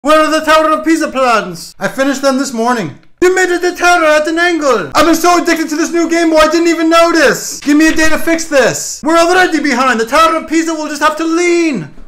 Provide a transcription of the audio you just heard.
Where are the Tower of Pisa plans? I finished them this morning. You made it the tower at an angle. I've been so addicted to this new Game Boy I didn't even notice. Give me a day to fix this. We're already behind. The Tower of Pisa will just have to lean.